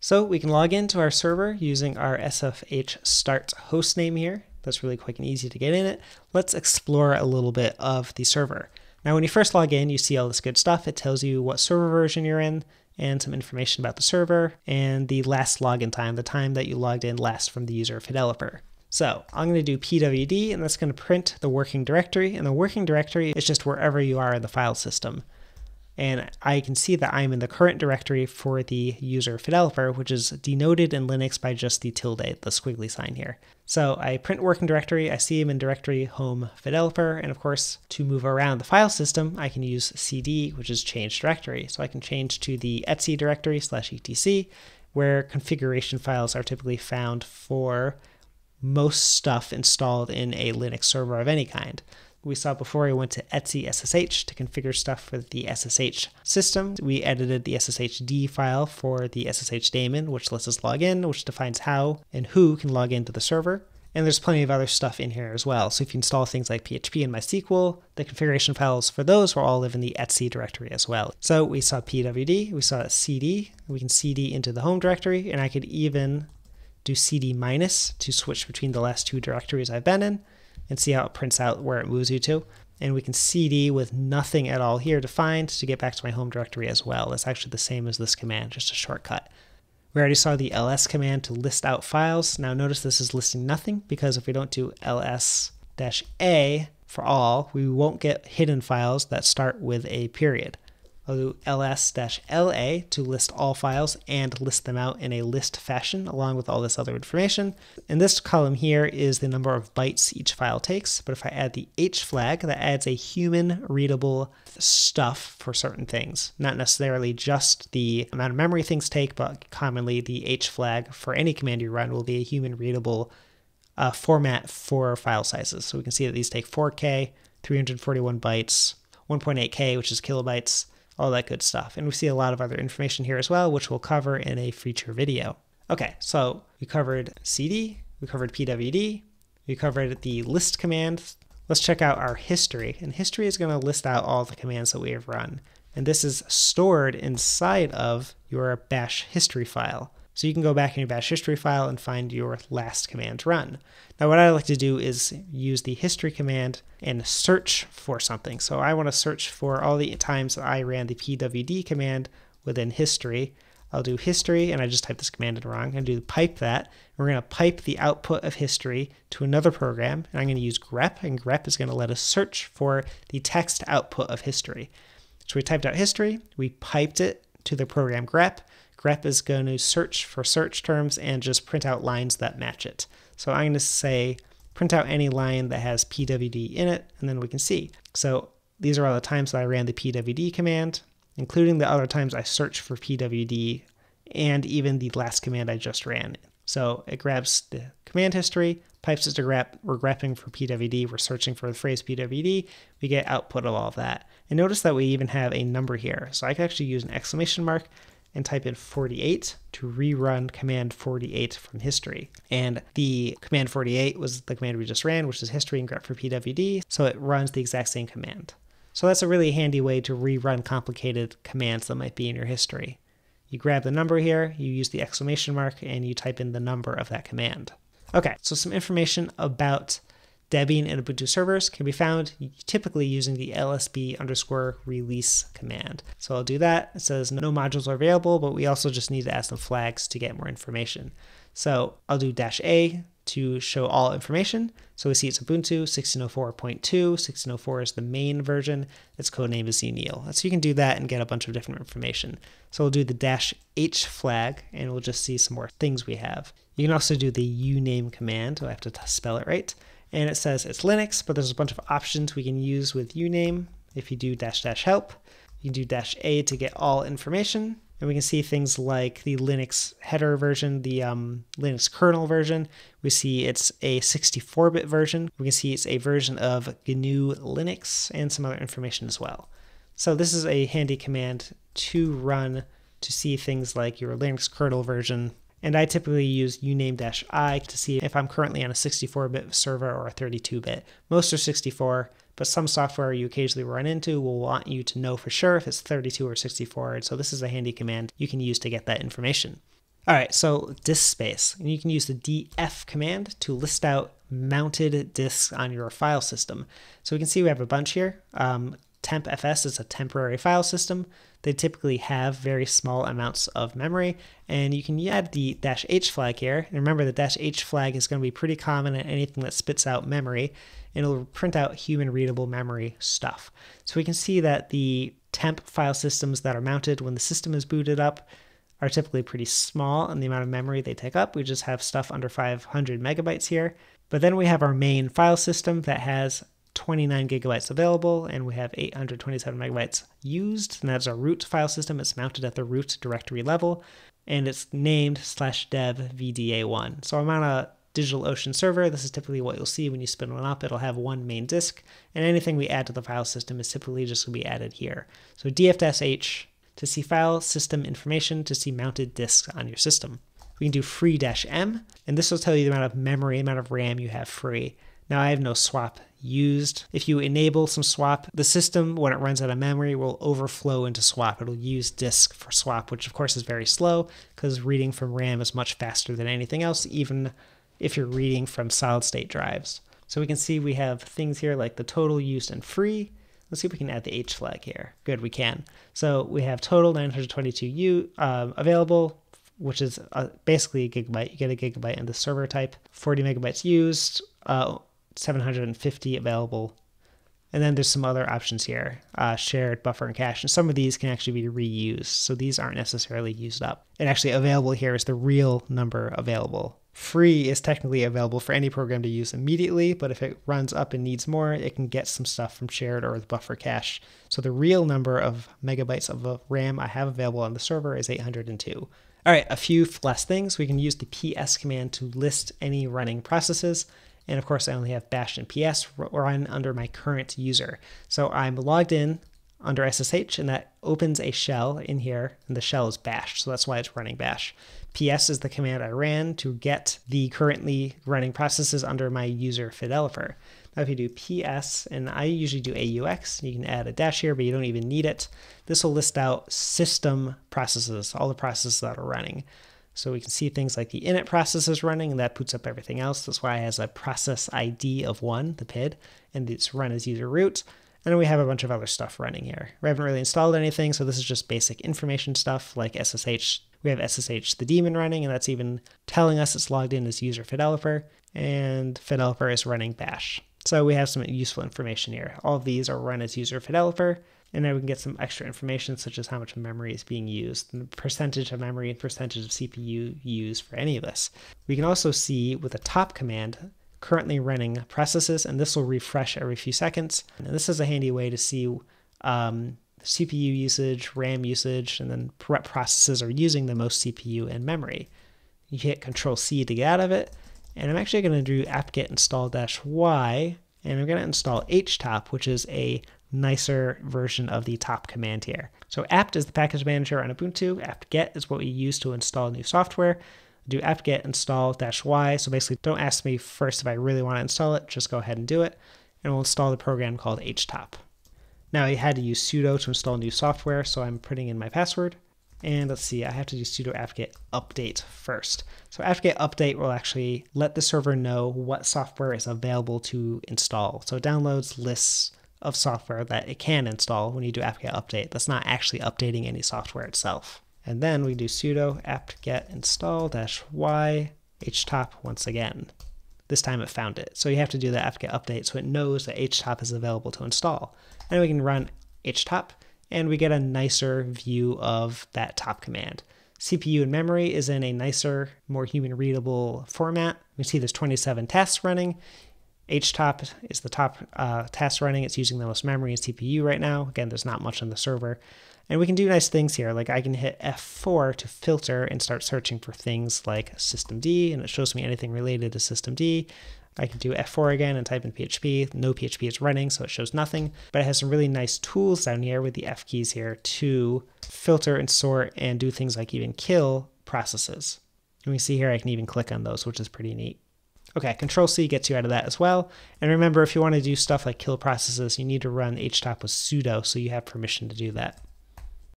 So we can log into our server using our SSH start hostname here. That's really quick and easy to get in it. Let's explore a little bit of the server. Now when you first log in, you see all this good stuff. It tells you what server version you're in and some information about the server and the last login time, the time that you logged in last from the user Fideloper. So I'm going to do pwd, and that's going to print the working directory, and the working directory is just wherever you are in the file system. And I can see that I'm in the current directory for the user Fideloper, which is denoted in Linux by just the tilde, the squiggly sign here. So I print working directory, I see him in directory home Fideloper, and of course, to move around the file system, I can use cd, which is change directory. So I can change to the etc directory /etc, where configuration files are typically found for most stuff installed in a Linux server of any kind. We saw before I went to etc SSH to configure stuff for the SSH system. We edited the SSHD file for the SSH daemon, which lets us log in, which defines how and who can log into the server. And there's plenty of other stuff in here as well. So if you install things like PHP and MySQL, the configuration files for those will all live in the etc directory as well. So we saw pwd, we saw cd, we can cd into the home directory, and I could even do cd minus to switch between the last two directories I've been in, and see how it prints out where it moves you to. And we can cd with nothing at all here defined to get back to my home directory as well. It's actually the same as this command, just a shortcut. We already saw the ls command to list out files. Now notice this is listing nothing, because if we don't do ls-a for all, we won't get hidden files that start with a period. I'll do ls-la to list all files and list them out in a list fashion along with all this other information. And this column here is the number of bytes each file takes, but if I add the h flag, that adds a human readable stuff for certain things. Not necessarily just the amount of memory things take, but commonly the h flag for any command you run will be a human readable format for file sizes. So we can see that these take 4K, 341 bytes, 1.8K, which is kilobytes, all that good stuff. And we see a lot of other information here as well, which we'll cover in a future video. Okay, so we covered cd, we covered pwd, we covered the list command. Let's check out our history. And history is going to list out all the commands that we have run. And this is stored inside of your bash history file. So you can go back in your bash history file and find your last command run. Now what I like to do is use the history command and search for something. So I want to search for all the times that I ran the pwd command within history. I'll do history, and I just typed this command in wrong. I'm going to do pipe that. We're going to pipe the output of history to another program, and I'm going to use grep, and grep is going to let us search for the text output of history. So we typed out history, we piped it to the program grep. Grep is going to search for search terms and just print out lines that match it. So I'm going to say print out any line that has pwd in it, and then we can see. So these are all the times that I ran the pwd command, including the other times I searched for pwd, and even the last command I just ran. So it grabs the command history, pipes it to grep, we're grepping for pwd, we're searching for the phrase pwd, we get output of all of that. And notice that we even have a number here. So I can actually use an exclamation mark and type in 48 to rerun command 48 from history. And the command 48 was the command we just ran, which is history and grep for pwd, so it runs the exact same command. So that's a really handy way to rerun complicated commands that might be in your history. You grab the number here, you use the exclamation mark, and you type in the number of that command. Okay, so some information about Debian and Ubuntu servers can be found typically using the lsb_release command. So I'll do that. It says no modules are available, but we also just need to add some flags to get more information. So I'll do -a to show all information. So we see it's Ubuntu 16.04.2. 16.04 is the main version. Its codename is Xenial. So you can do that and get a bunch of different information. So we'll do the -h flag, and we'll just see some more things we have. You can also do the uname command. I have to spell it right. And it says it's Linux, but there's a bunch of options we can use with uname. If you do --help, you can do -a to get all information. And we can see things like the Linux header version, the Linux kernel version. We see it's a 64-bit version. We can see it's a version of GNU Linux and some other information as well. So this is a handy command to run to see things like your Linux kernel version. And I typically use uname-I to see if I'm currently on a 64-bit server or a 32-bit. Most are 64, but some software you occasionally run into will want you to know for sure if it's 32 or 64. And so this is a handy command you can use to get that information. All right, so disk space. And you can use the df command to list out mounted disks on your file system. So we can see we have a bunch here. Tempfs is a temporary file system. They typically have very small amounts of memory, and you can add the -h flag here. And remember, the -h flag is going to be pretty common in anything that spits out memory, and it'll print out human readable memory stuff. So we can see that the temp file systems that are mounted when the system is booted up are typically pretty small in the amount of memory they take up. We just have stuff under 500 megabytes here. But then we have our main file system that has 29 gigabytes available, and we have 827 megabytes used, and that's our root file system. It's mounted at the root directory level, and it's named /dev VDA1. So I'm on a DigitalOcean server. This is typically what you'll see when you spin one up. It'll have one main disk, and anything we add to the file system is typically just going to be added here. So df-h to see file system information to see mounted disks on your system. We can do free-m, and this will tell you the amount of memory, amount of RAM you have free. Now I have no swap used. If you enable some swap, the system, when it runs out of memory, will overflow into swap. It'll use disk for swap, which of course is very slow because reading from RAM is much faster than anything else, even if you're reading from solid state drives. So we can see we have things here like the total used and free. Let's see if we can add the H flag here. Good, we can. So we have total 922 available, which is basically a gigabyte. You get a gigabyte in the server type. 40 megabytes used, 750 available. And then there's some other options here, shared, buffer, and cache. And some of these can actually be reused, so these aren't necessarily used up. And actually available here is the real number available. Free is technically available for any program to use immediately, but if it runs up and needs more, it can get some stuff from shared or the buffer cache. So the real number of megabytes of RAM I have available on the server is 802. All right, a few last things. We can use the ps command to list any running processes. And of course, I only have bash and ps run under my current user. So I'm logged in under SSH, and that opens a shell in here, and the shell is bash, so that's why it's running bash. ps is the command I ran to get the currently running processes under my user Fideloper. Now if you do ps, and I usually do aux, you can add a dash here, but you don't even need it. This will list out system processes, all the processes that are running. So we can see things like the init process is running, and that boots up everything else. That's why it has a process ID of 1, the PID, and it's run as user root. And then we have a bunch of other stuff running here. We haven't really installed anything, so this is just basic information stuff like SSH. We have SSH the daemon running, and that's even telling us it's logged in as user Fideloper, and Fideloper is running bash. So we have some useful information here. All of these are run as user Fideloper, and then we can get some extra information such as how much memory is being used, and the percentage of memory and percentage of CPU used for any of this. We can also see with the top command currently running processes, and this will refresh every few seconds. And this is a handy way to see CPU usage, RAM usage, and then what processes are using the most CPU and memory. You hit Control-C to get out of it, and I'm actually going to do apt-get install-y, and I'm going to install htop, which is a nicer version of the top command here. So apt is the package manager on Ubuntu. Apt-get is what we use to install new software. Do apt-get install-y. So basically, don't ask me first if I really want to install it. Just go ahead and do it, and we'll install the program called htop. Now I had to use sudo to install new software, so I'm putting in my password. And let's see, I have to do sudo apt-get update first. So apt-get update will actually let the server know what software is available to install. So it downloads lists of software that it can install when you do apt-get update. That's not actually updating any software itself. And then we do sudo apt-get install-y htop once again. This time it found it. So you have to do the apt-get update so it knows that htop is available to install. And we can run htop, and we get a nicer view of that top command. CPU and memory is in a nicer, more human-readable format. We see there's 27 tasks running. htop is the top task running. It's using the most memory and CPU right now. Again, there's not much on the server. And we can do nice things here, like I can hit F4 to filter and start searching for things like systemd, and it shows me anything related to systemd. I can do F4 again and type in PHP. No PHP is running, so it shows nothing. But it has some really nice tools down here with the F keys here to filter and sort and do things like even kill processes. And we see here I can even click on those, which is pretty neat. Okay, Control-C gets you out of that as well. And remember, if you want to do stuff like kill processes, you need to run htop with sudo, so you have permission to do that.